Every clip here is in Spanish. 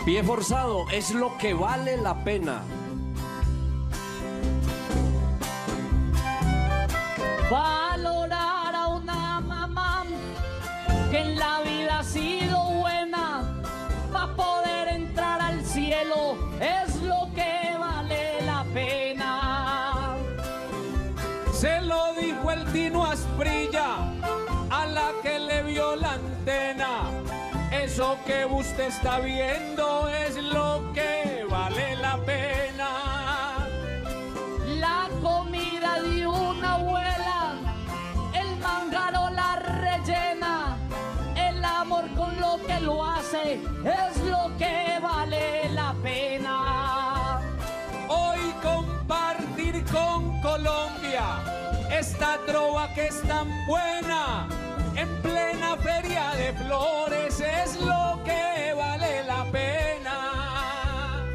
Pie forzado es lo que vale la pena. Valorar a una mamá que en la vida ha sido buena, para poder entrar al cielo es lo que vale la pena. Se lo dijo el Tino Asprilla a la que le vio la antena. Eso que usted está viendo es lo que vale la pena. La comida de una abuela, el manjar o la rellena, el amor con lo que lo hace es lo que vale la pena. Hoy compartir con Colombia esta trova que es tan buena, en plena feria de flores es lo que vale la pena.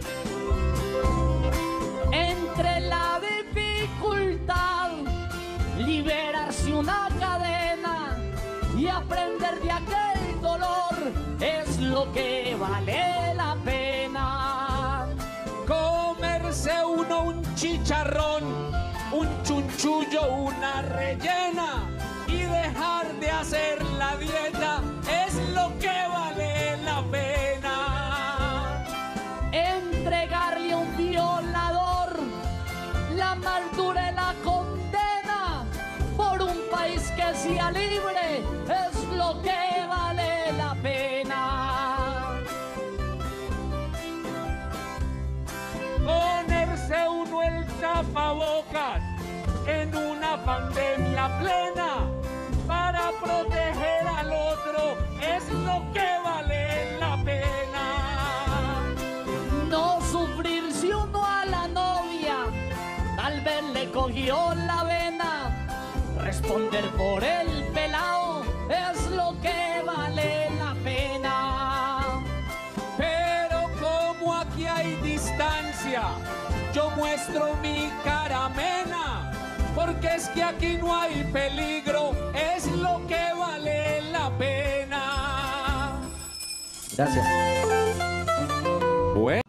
Entre la dificultad, liberarse una cadena y aprender de aquel dolor es lo que vale la pena. Comerse uno un chicharrón, un chunchullo, una rellena y dejar de hacer la dieta es lo que vale la pena. Entregarle a un violador la maldura y la condena por un país que sea libre es lo que vale la pena. Ponerse uno el tapabocas en una pandemia plena para proteger al otro es lo que vale la pena. No sufrir si uno a la novia tal vez le cogió la vena. Responder por el pelao es lo que vale la pena. Pero como aquí hay distancia, yo muestro mi cara amena, porque es que aquí no hay peligro, es lo que vale la pena. Gracias. Bueno.